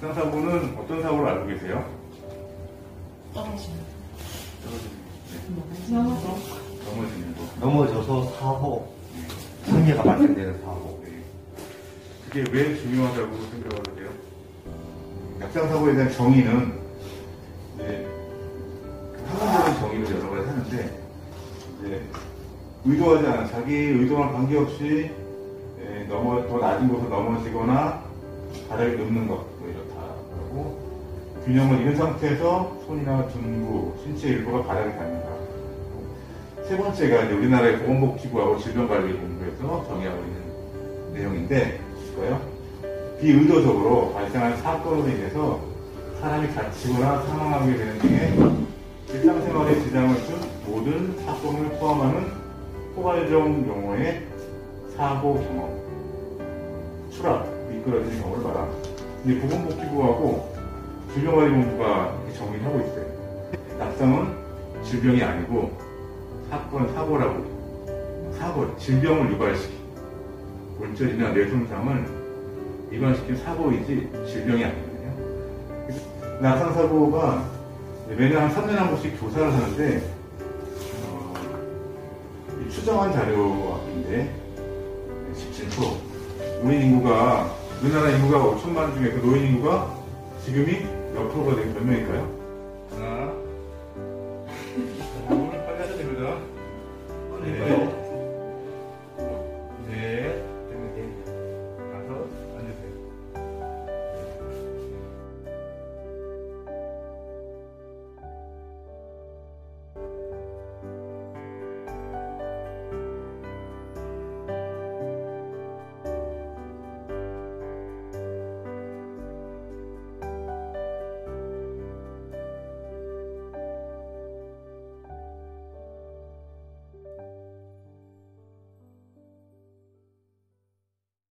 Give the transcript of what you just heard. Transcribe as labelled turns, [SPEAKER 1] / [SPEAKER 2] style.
[SPEAKER 1] 낙상사고는 어떤 사고로 알고 계세요?
[SPEAKER 2] 떨어지는.
[SPEAKER 1] 네. 넘어지는 거.
[SPEAKER 3] 넘어져서 사고, 상해가 발생되는 사고.
[SPEAKER 1] 네. 그게 왜 중요하다고 생각하세요?
[SPEAKER 3] 낙상사고에 대한 정의는 이제 학문적인 정의를 여러 가지 하는데, 이제 의도하지 않은 자기 의도와 관계없이 더 낮은 곳으로 넘어지거나 바닥에 눕는 것, 뭐 이렇다고 균형을 잃은 상태에서 손이나 등부, 신체 일부가 바닥에 닿는다. 세 번째가 이제 우리나라의 보건복지부하고 질병관리본부에서 정의하고 있는 내용인데, 볼까요? 비의도적으로 발생한 사건으로 인해서 사람이 다치거나 사망하게 되는 등의 일상생활에 지장을 준 모든 사건을 포함하는 포괄적 용어의 사고 경험, 추락, 미끄러지는 경우를 말합니다. 이제 보건복지부하고 질병관리본부가 정의를 하고 있어요. 낙상은 질병이 아니고 사고라고. 사고, 질병을 유발시킨 골절이나 뇌 손상을 유발시킨 사고이지 질병이 아니거든요. 낙상사고가 매년 한 3년에 한 번씩 조사를 하는데 추정한 자료인데 17%. 우리나라 인구가 5천만 중에서 노인 인구가 지금이 몇 프로가 되고 몇 명일까요?